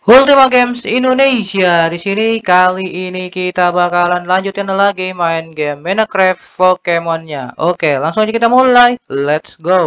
Ultima Games Indonesia. Di sini kali ini kita bakalan lanjutin lagi main game Minecraft Pokemonnya. Oke, langsung aja kita mulai. Let's go.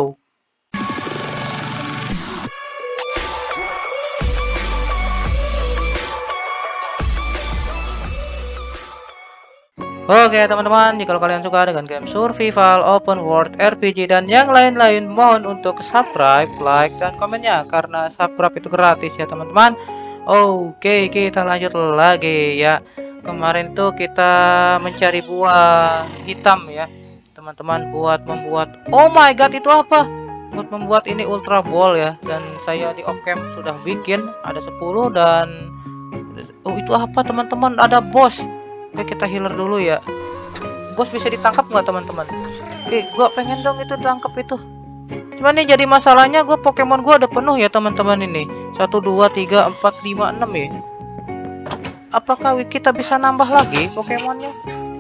Oke teman-teman, jika kalian suka dengan game survival, open world, RPG, dan yang lain-lain, mohon untuk subscribe, like, dan komennya, karena subscribe itu gratis ya teman-teman. Oke, kita lanjut lagi ya. Kemarin tuh kita mencari buah hitam ya teman-teman, buat membuat, oh my god, itu apa? Buat membuat ini ultra ball ya. Dan saya di off cam sudah bikin ada 10. Dan oh, itu apa teman-teman, ada bos. Oke, kita healer dulu ya. Bos bisa ditangkap nggak teman-teman? Oke, gua pengen dong itu tangkap itu. Cuman nih jadi masalahnya, gue Pokemon gua udah penuh ya teman-teman ini. 1 2 3 4 5 6 ya. Apakah kita bisa nambah lagi Pokemonnya?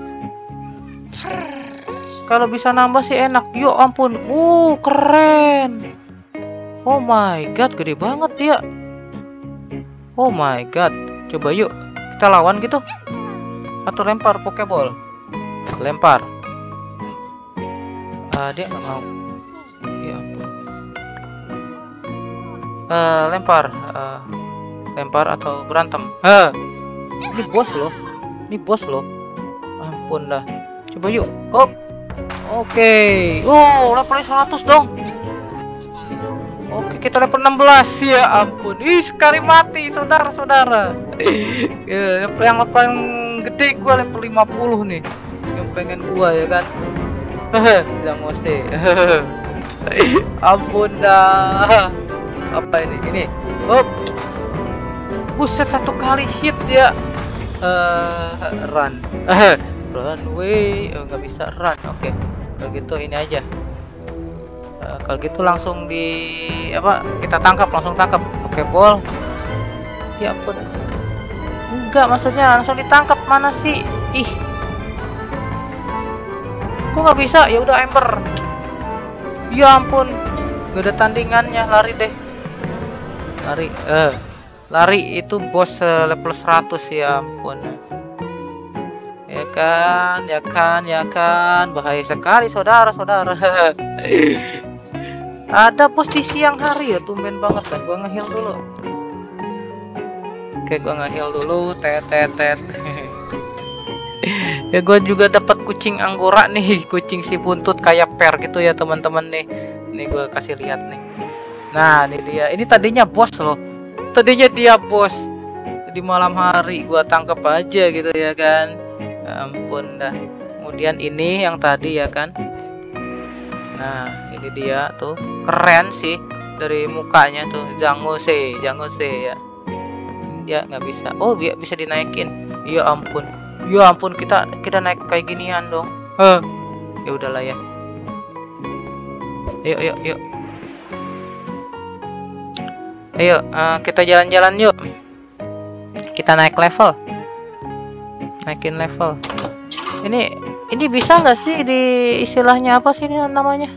Kalau bisa nambah sih enak. Yo ampun. Keren. Oh my god, gede banget dia. Oh my god. Coba yuk kita lawan gitu. Atau lempar Pokeball. Lempar. Dia nggak mau. Ya ampun. Lempar. Lempar atau berantem. Ini bos loh. Ini bos loh. Ampun dah. Coba yuk. Hop. Oke. Levelnya 100 dong. Oke, kita level 16. Ya ampun. Ih, sekali mati saudara-saudara. Yang paling gede gua level 50 nih. Yang pengen gua ya kan. Jangose. Ampun dah. Apa ini? Ini. Buset, satu kali hit dia. Run. Runway. Nggak bisa run. Oke. Kalau gitu ini aja. Kalau gitu langsung kita tangkap, langsung tangkap Pokeball. Ya ampun. Enggak, maksudnya langsung ditangkap, mana sih? Ih. Kok nggak bisa? Ya udah Ember. Ya ampun. Gak ada tandingannya, lari deh. Lari. Lari itu bos level 100 ya ampun. Ya kan. Bahaya sekali saudara-saudara. Ada bos di siang hari ya, tumben banget dah. Gua nge-heal dulu. Oke, gua nge-heal dulu. Tet. Ya, gua juga dapat kucing anggora nih, kucing si buntut kayak per gitu ya teman-teman nih. Ini gua kasih lihat nih. Nah, ini dia. Ini tadinya bos loh. Tadinya dia bos. Di malam hari gua tangkap aja gitu ya kan. Ya ampun dah. Kemudian ini yang tadi ya kan. Nah, ini dia tuh. Keren sih dari mukanya tuh. Jangose ya. Dia nggak bisa. Oh, dia bisa dinaikin. Ya ampun. Kita naik kayak ginian dong. Ya udahlah ya. Yuk. Ayo, kita jalan-jalan yuk. Kita naik level. Naikin level. Ini bisa nggak sih di istilahnya apa sih ini namanya?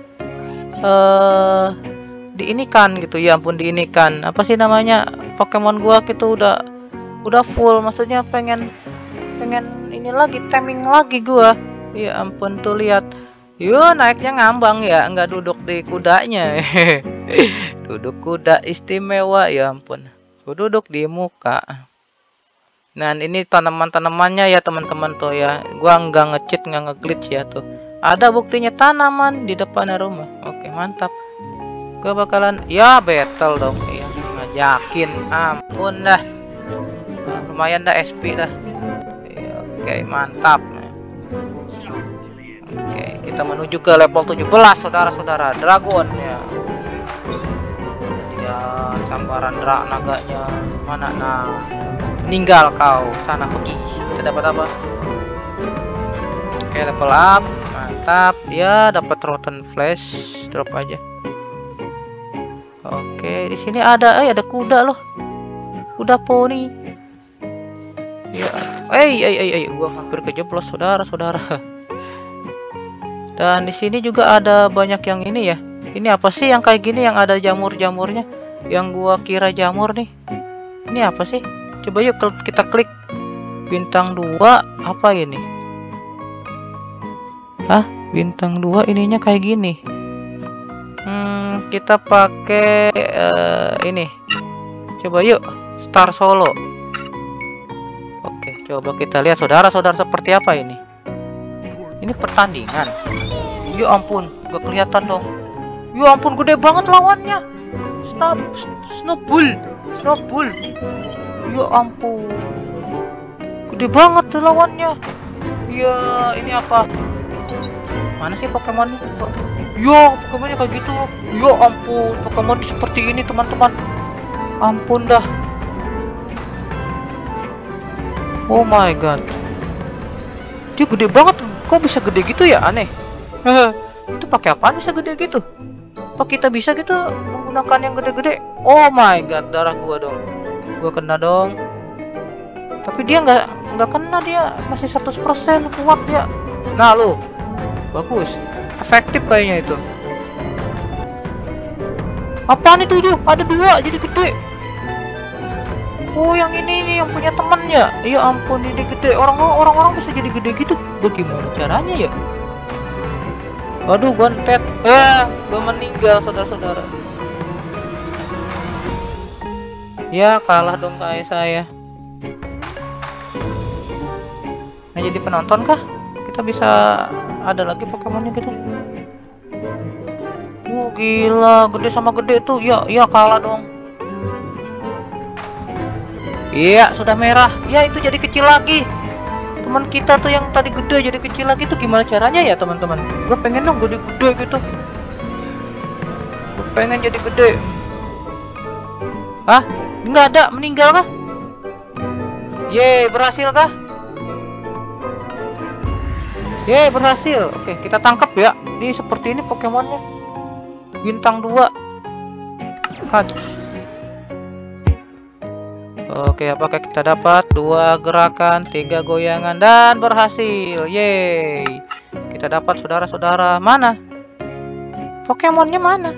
Diinikan gitu. Ya ampun, diinikan. Apa sih namanya? Pokemon gua gitu udah full. Maksudnya pengen ini lagi, timing lagi gua. Ya ampun, tuh lihat. Yo, naiknya ngambang ya, nggak duduk di kudanya. Duduk kuda istimewa, ya ampun. Gua duduk di muka. Nah, ini tanaman-tanamannya ya teman-teman tuh ya. Gua nggak nge-cheat, nggak nge-glitch ya tuh. Ada buktinya tanaman di depan rumah. Oke, mantap. Gua bakalan battle dong. Ya, ngajakin. Ampun dah. Lumayan dah SP dah. Oke, mantap. Oke, kita menuju ke level 17 saudara-saudara. Dragonnya. Ya, sambaran naganya. Mana nah? Meninggal kau. Sana pergi. Kita dapat apa? Oke, level up. Mantap. Ya, dapat rotten flash. Drop aja. Oke, di sini ada kuda loh. Kuda poni. Ya. Gua hampir kejeblos saudara-saudara. Dan di sini juga ada banyak yang ini ya. Ini apa sih yang kayak gini yang ada jamur-jamurnya? Yang gua kira jamur nih. Ini apa sih? Coba yuk kita klik. Bintang 2 apa ini? Hah? Bintang 2 ininya kayak gini. Kita pakai ini. Coba yuk, Star Solo. Oke, coba kita lihat saudara-saudara seperti apa ini. Ini pertandingan. Ya ampun, gak kelihatan dong. Ya ampun, gede banget lawannya. Snowball. Ya ampun, gede banget tuh lawannya. Ya, ini apa? Mana sih Pokemonnya? Ya, Pokemonnya kayak gitu. Ya ampun, Pokemon seperti ini teman-teman. Ampun dah. Oh my god. Dia gede banget. Kok bisa gede gitu ya? Aneh. Itu pakai apaan bisa gede gitu? Apa kita bisa gitu menggunakan yang gede-gede? Oh my god, darah gua dong. Gua kena dong. Tapi dia nggak kena, dia masih 100% kuat dia. Nah lo, bagus, efektif kayaknya itu. Apaan itu tuh? Ada 2 jadi gede. Oh yang ini nih yang punya temennya. Ya ampun, jadi gede. Orang-orang bisa jadi gede gitu. Bagaimana caranya ya? Waduh, gontet. Gua meninggal saudara-saudara. Ya kalah dong kayak saya. Nah, jadi penonton kah? Kita bisa ada lagi Pokemonnya gitu. Gila, gede sama gede tuh. Ya kalah dong. Iya, sudah merah. Ya, itu jadi kecil lagi. Teman kita tuh yang tadi gede jadi kecil lagi tuh gimana caranya ya, teman-teman? Gue pengen dong gede-gede gitu. Gue pengen jadi gede. Hah? Nggak ada, meninggal kah? Yeay, berhasil kah? Yeay, berhasil. Oke, kita tangkap ya. Ini seperti ini Pokemonnya. Bintang 2. Oke, apakah kita dapat 2 gerakan, 3 goyangan, dan berhasil. Yeay. Kita dapat saudara-saudara. Mana? Pokemonnya mana?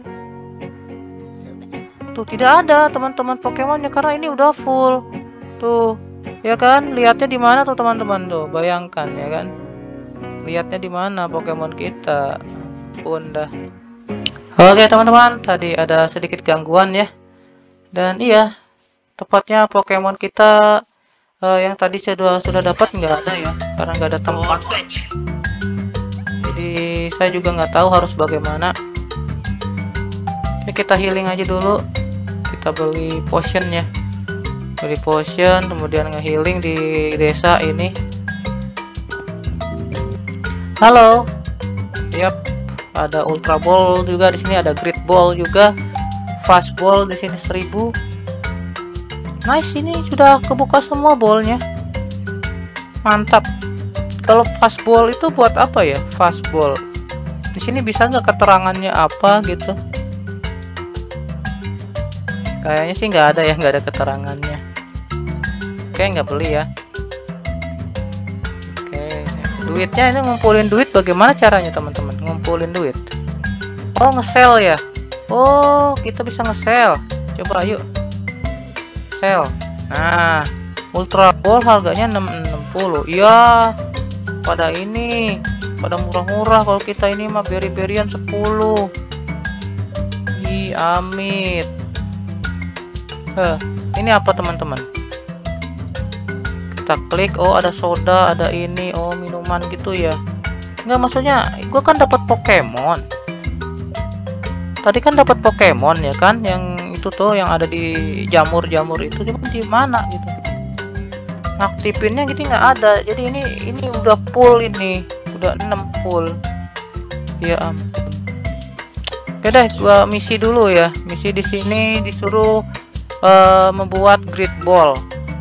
Tuh, tidak ada teman-teman Pokemonnya karena ini udah full. Tuh, ya kan? Lihatnya di mana tuh teman-teman tuh? Bayangkan ya kan? Lihatnya di mana Pokemon kita? Bunda. Oke, teman-teman, tadi ada sedikit gangguan ya. Dan iya, tepatnya Pokemon kita yang tadi sudah dapat nggak ada ya, karena nggak ada tempat. Jadi saya juga nggak tahu harus bagaimana. Oke, kita healing aja dulu. Kita beli potion ya, beli potion, kemudian nge-healing di desa ini. Halo, yap, ada Ultra Ball juga di sini, ada Great Ball juga, Fast Ball di sini 1000. Nice, ini sudah kebuka semua ballnya. Mantap. Kalau fast ball itu buat apa ya? Fast ball. Di sini bisa nggak keterangannya apa gitu? Kayaknya sih nggak ada ya, nggak ada keterangannya. Oke, nggak beli ya. Oke, duitnya ini ngumpulin duit bagaimana caranya teman-teman? Ngumpulin duit. Oh, nge-sell ya. Oh, kita bisa nge-sell. Coba yuk. Sell. Nah, Ultra Ball harganya 660. Ya, pada ini pada murah-murah. Kalau kita ini mah beri-berian 10. Ih, amit. Ini apa teman-teman? Kita klik. Oh, ada soda, ada ini. Oh, minuman gitu ya. Enggak, maksudnya gue kan dapat Pokemon. Tadi kan dapat Pokemon ya kan, yang itu tuh yang ada di jamur-jamur itu di mana gitu. Aktifinnya gitu nggak ada. Jadi ini udah full, ini udah 6 full. Ya ampun. Oke deh, gua misi dulu ya. Misi di sini disuruh membuat Great Ball.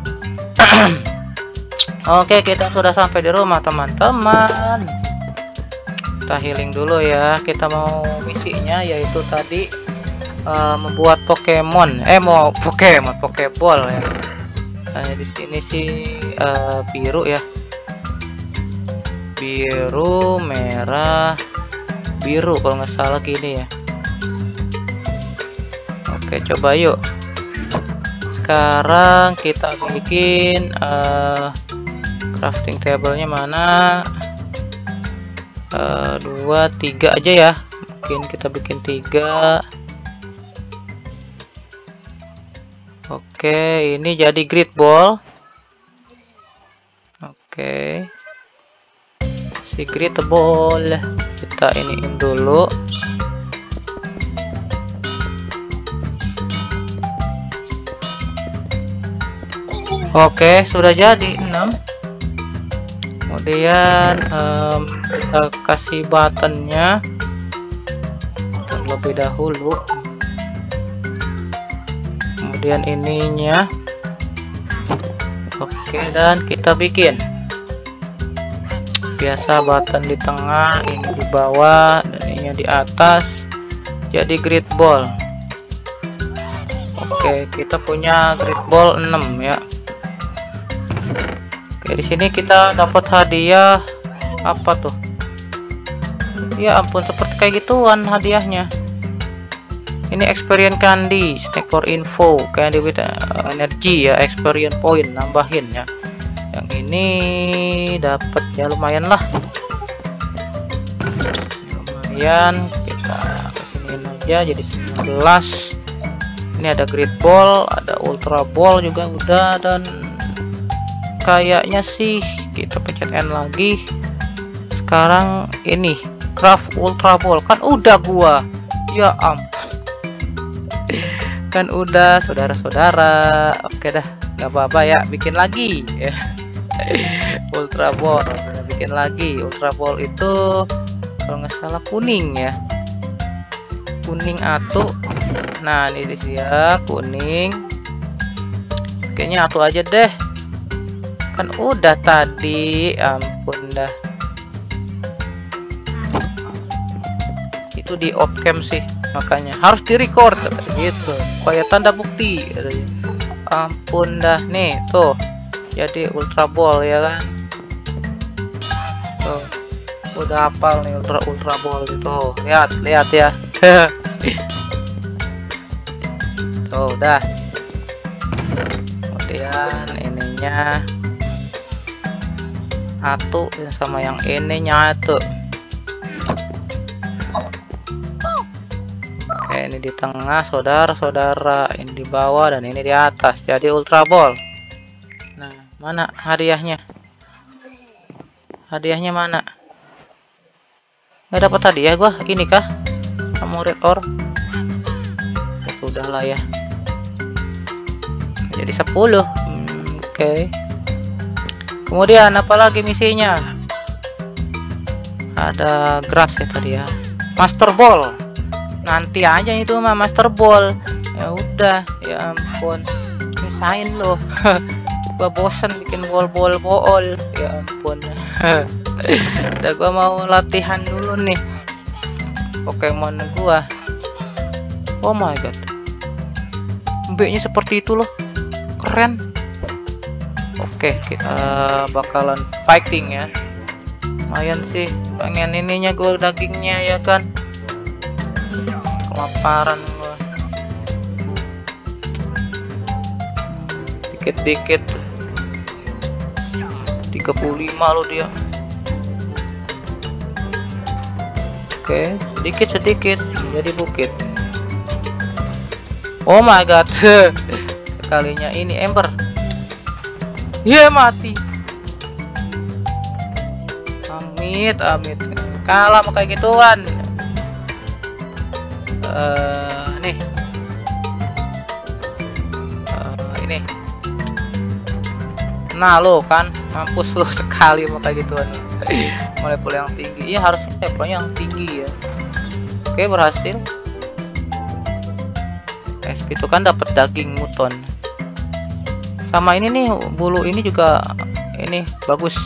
Oke, kita sudah sampai di rumah teman-teman. Kita healing dulu ya. Kita mau misinya yaitu tadi membuat Pokemon, mau Pokeball ya. Hanya di sini sih biru ya, biru, merah, biru kalau nggak salah gini ya. Oke, coba yuk. sekarang kita bikin crafting table-nya mana? 2, 3 aja ya. Mungkin kita bikin 3. Oke, ini jadi grid ball. Oke, si grid ball kita iniin dulu. Oke, sudah jadi 6. Kemudian kita kasih buttonnya terlebih dahulu. Kemudian ininya. Oke, dan kita bikin biasa button di tengah, ini di bawah, dan ini di atas. Jadi grid ball. Oke, kita punya grid ball 6 ya. Oke, di sini kita dapat hadiah apa tuh? Ya ampun, seperti kayak gituan hadiahnya. Ini experience candy, snack for info, candy with energy ya, experience point nambahin ya. Yang ini dapat ya lumayan lah. Lumayan, kita kesiniin aja jadi 19. Ini ada grid ball, ada ultra ball juga udah, dan kayaknya sih kita pencet N lagi. Sekarang ini craft ultra ball kan udah gua. Ya ampun. Kan udah saudara-saudara. Oke dah, nggak apa-apa ya, bikin lagi ya. Ultra ball udah bikin lagi. Ultra ball itu kalau nggak salah kuning ya. Kuning atu. Nah, ini dia kuning. Kayaknya atu aja deh. Kan udah tadi, ampun dah. Itu di off cam sih, makanya harus di record gitu, kayak tanda bukti. Ampun dah, nih tuh jadi ultra ball ya kan. Tuh udah hafal nih ultra ball gitu. Lihat ya. Tuh udah. Kemudian ininya satu sama yang ini nyatu. Oke, ini di tengah saudara-saudara, ini di bawah dan ini di atas, jadi ultra ball. Nah, mana hadiahnya? Hadiahnya mana? Nggak dapat hadiah gua. Ini kah kamu red or? Ya, sudahlah ya, jadi 10. Oke. Kemudian apalagi misinya? Ada grass ya tadi ya. Master ball. Nanti aja itu mah master ball. Ya udah, ya ampun. Misain loh. Gua bosen bikin ball. Ya ampun. Udah gua mau latihan dulu nih. Pokemon gua. Oh my god. B-nya seperti itu loh. Keren. Oke, kita bakalan fighting ya. Lumayan sih, pengen ininya gue dagingnya ya kan. Kelaparan gue. Dikit-dikit 35 loh dia. Oke, sedikit-sedikit menjadi bukit. Oh my god. Sekalinya ini ember. Iya, mati. Amit. Kalah sama kayak gituan. Nih. Ini. Nah, lo kan mampus lo sekali sama kayak gituan. Level yang tinggi. Iya, harus level yang tinggi ya. Oke, berhasil. SP itu kan dapat daging muton. Sama ini nih, bulu ini juga ini bagus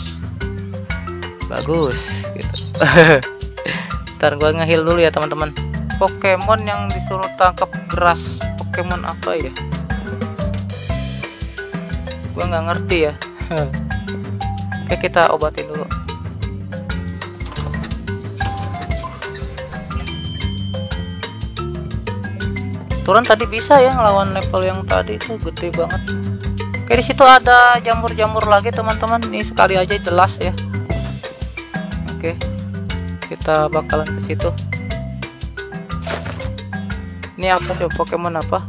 gitu. Ntar gua nge-heal dulu ya teman-teman. Pokemon yang disuruh tangkap grass, Pokemon apa ya? Gua nggak ngerti ya. Oke, kita obatin dulu. kebetulan tadi bisa ya ngelawan level yang tadi itu gede banget. Oke, di situ ada jamur-jamur lagi teman-teman. Ini sekali aja jelas ya. Oke, kita bakalan ke situ. Ini apa coba, Pokemon apa?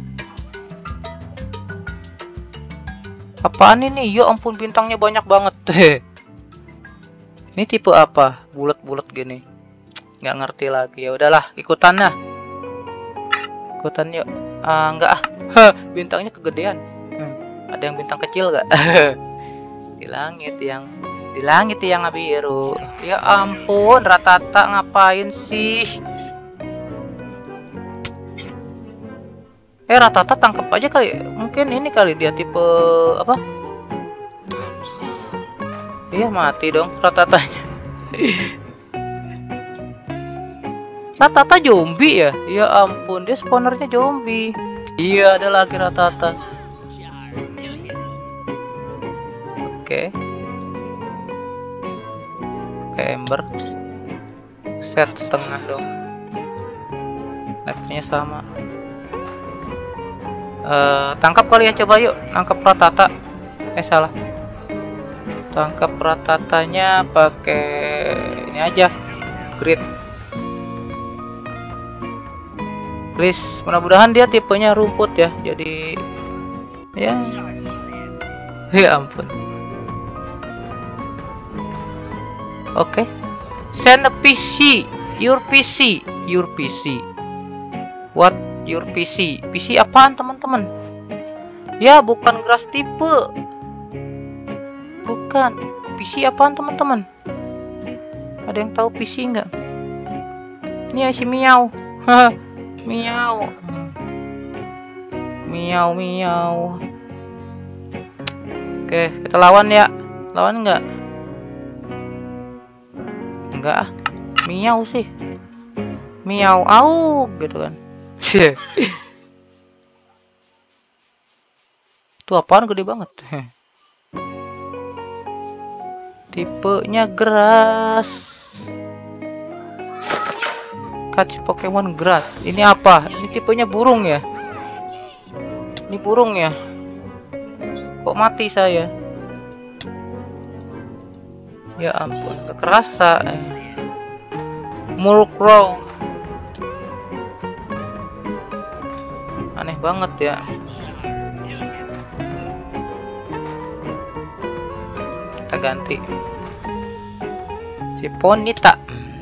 Apaan ini? Ya ampun, bintangnya banyak banget. Ini tipe apa? Bulat-bulat gini. Nggak ngerti lagi. Ya udahlah, ikutan lah. Ikutan yuk. Enggak ah. Bintangnya kegedean. Ada yang bintang kecil nggak? Di langit yang biru. Ya ampun, Rattata ngapain sih? Rattata tangkap aja kali. Mungkin ini kali dia tipe apa? Iya, mati dong Rattatanya. Rattata zombie ya? Ya ampun, dia spawnernya zombie. Iya, ada lagi Rattata. Oke. Oke, Ember. Set setengah dong. Levelnya sama. Tangkap kali ya, coba yuk nangkap Rattata. Salah. Tangkap Rattatanya pakai ini aja, grid. Please, mudah-mudahan dia tipenya rumput ya. Jadi ya. Ya ampun. Oke. Send a PC. Your PC. What? Your PC. PC apaan teman-teman? Ya bukan grass tipe. Bukan. PC apaan teman-teman? Ada yang tahu PC nggak? Ini si Miau. Miau. Miau. Oke, kita lawan ya. Lawan nggak? Enggak ah. Miau sih. Miau au gitu kan. Tuh apaan gede banget. Tipenya grass. Catch Pokemon grass. Ini apa? Ini tipenya burung ya? Ini burung ya? Kok mati saya? Ya ampun, gak kerasa. Murkrow. Aneh banget ya. Kita ganti si Ponyta.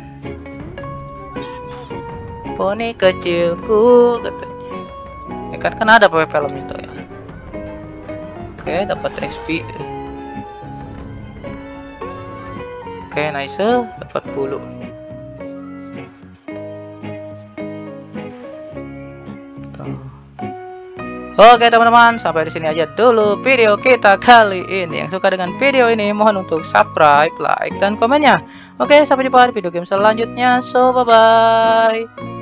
Poni kecilku katanya. Ya kan ada film itu ya. Oke, dapat XP. Oke, nice, dapat bulu. Oke teman-teman, sampai di sini aja dulu video kita kali ini. Yang suka dengan video ini mohon untuk subscribe, like, dan komennya. Oke, sampai jumpa di video game selanjutnya. So bye bye.